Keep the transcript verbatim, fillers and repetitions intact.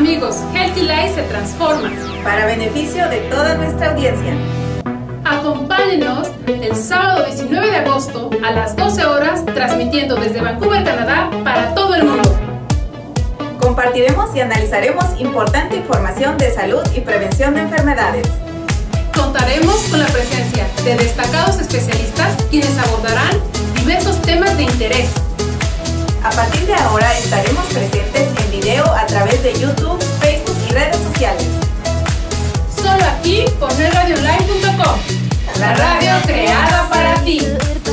amigos, Healthy Life se transforma. Para beneficio de toda nuestra audiencia. Acompáñenos el sábado diecinueve de agosto a las doce horas, transmitiendo desde Vancouver, Canadá, para todo el mundo. Compartiremos y analizaremos importante información de salud y prevención de enfermedades. Contaremos con la presencia de destacados especialistas quienes abordarán diversos temas de interés. A partir de ahora estaremos presentes en video a través de YouTube, Facebook y redes sociales. Solo aquí por net radio online punto com, la radio creada para ti.